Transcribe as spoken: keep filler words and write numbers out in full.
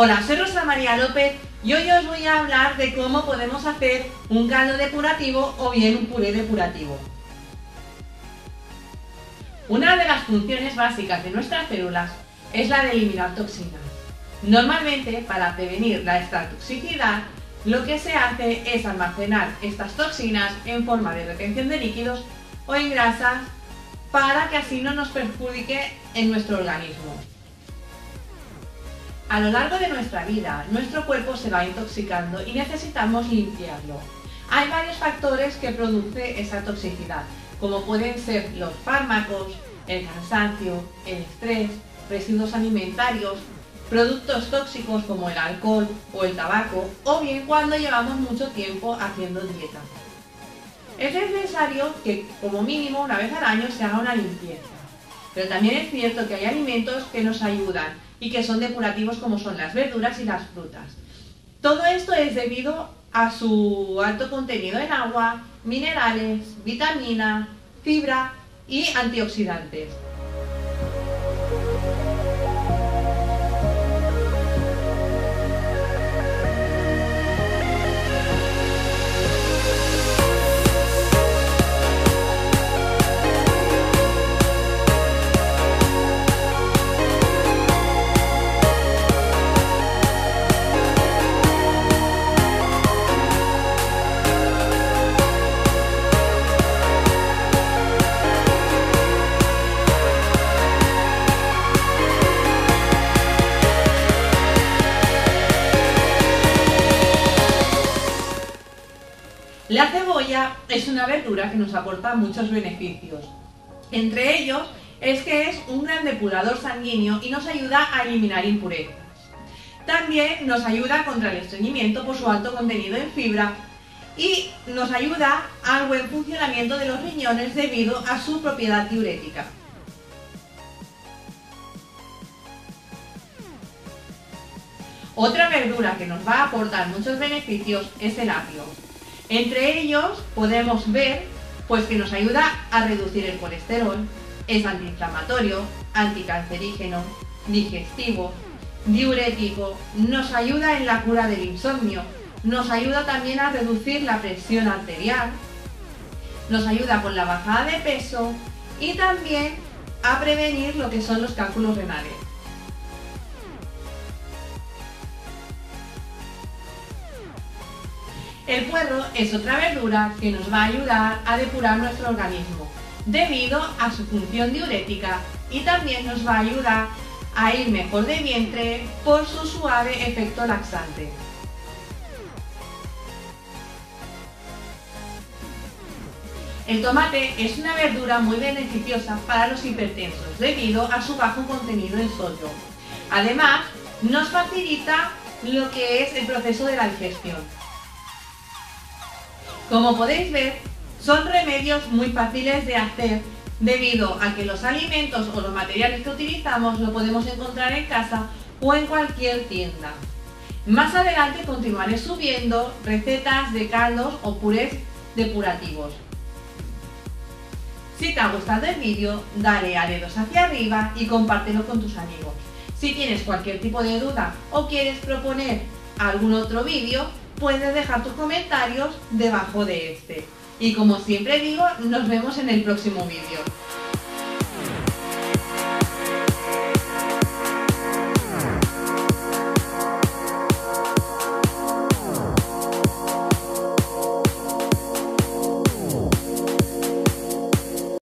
Hola, soy Rosa María López y hoy os voy a hablar de cómo podemos hacer un caldo depurativo o bien un puré depurativo. Una de las funciones básicas de nuestras células es la de eliminar toxinas. Normalmente, para prevenir la extratoxicidad, lo que se hace es almacenar estas toxinas en forma de retención de líquidos o en grasas para que así no nos perjudique en nuestro organismo. A lo largo de nuestra vida, nuestro cuerpo se va intoxicando y necesitamos limpiarlo. Hay varios factores que producen esa toxicidad, como pueden ser los fármacos, el cansancio, el estrés, residuos alimentarios, productos tóxicos como el alcohol o el tabaco, o bien cuando llevamos mucho tiempo haciendo dieta. Es necesario que como mínimo una vez al año se haga una limpieza, pero también es cierto que hay alimentos que nos ayudan y que son depurativos, como son las verduras y las frutas. Todo esto es debido a su alto contenido en agua, minerales, vitamina, fibra y antioxidantes. La cebolla es una verdura que nos aporta muchos beneficios. Entre ellos es que es un gran depurador sanguíneo y nos ayuda a eliminar impurezas. También nos ayuda contra el estreñimiento por su alto contenido en fibra y nos ayuda al buen funcionamiento de los riñones debido a su propiedad diurética. Otra verdura que nos va a aportar muchos beneficios es el apio. Entre ellos podemos ver pues, que nos ayuda a reducir el colesterol, es antiinflamatorio, anticancerígeno, digestivo, diurético, nos ayuda en la cura del insomnio, nos ayuda también a reducir la presión arterial, nos ayuda con la bajada de peso y también a prevenir lo que son los cálculos renales. El puerro es otra verdura que nos va a ayudar a depurar nuestro organismo debido a su función diurética y también nos va a ayudar a ir mejor de vientre por su suave efecto laxante. El tomate es una verdura muy beneficiosa para los hipertensos debido a su bajo contenido en sodio. Además, nos facilita lo que es el proceso de la digestión. Como podéis ver, son remedios muy fáciles de hacer debido a que los alimentos o los materiales que utilizamos lo podemos encontrar en casa o en cualquier tienda. Más adelante continuaré subiendo recetas de caldos o purés depurativos. Si te ha gustado el vídeo, dale a dedos hacia arriba y compártelo con tus amigos. Si tienes cualquier tipo de duda o quieres proponer algún otro vídeo, puedes dejar tus comentarios debajo de este. Y como siempre digo, nos vemos en el próximo vídeo.